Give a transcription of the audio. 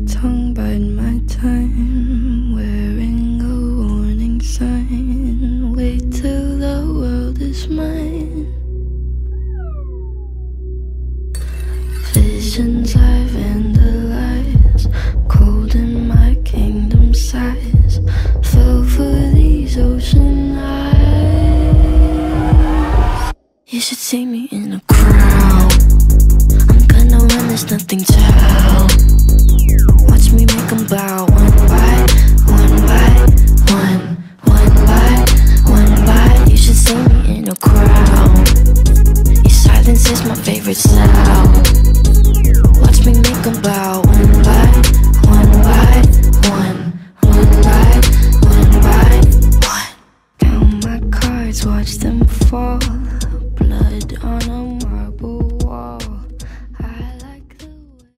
tongue, bide my time, wearing a warning sign. Wait till the world is mine. Visions I vandalize, cold in my kingdom size. Fell for these ocean eyes. You should see me in a crowd. I'm gonna run, there's nothing to help. Watch me make them bow, one by one by one, one by one by. You should see me in a crowd. Your silence is my favorite sound. Watch me make them bow, one by one by one, one by one by one. Count my cards, watch them fall.